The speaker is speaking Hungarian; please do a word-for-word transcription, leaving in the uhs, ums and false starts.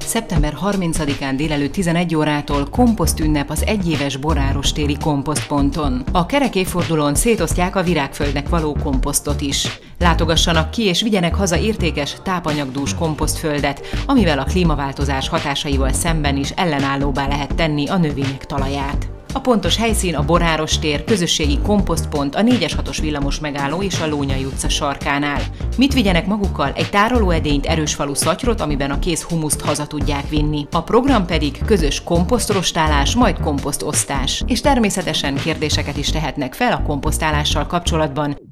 szeptember harmincadikán délelőtt tizenegy órától komposztünnep az egyéves borárostéri komposztponton. A kerek évfordulón szétosztják a virágföldnek való komposztot is. Látogassanak ki és vigyenek haza értékes, tápanyagdús komposztföldet, amivel a klímaváltozás hatásaival szemben is ellenállóbbá lehet tenni a növények talaját. A pontos helyszín a Boráros tér, közösségi komposztpont, a négyes hatos villamos megálló és a Lónyay utca sarkánál. Mit vigyenek magukkal? Egy tárolóedényt, erősfalú szatyrot, amiben a kész humuszt haza tudják vinni. A program pedig közös komposztrostálás, majd komposztosztás. És természetesen kérdéseket is tehetnek fel a komposztálással kapcsolatban.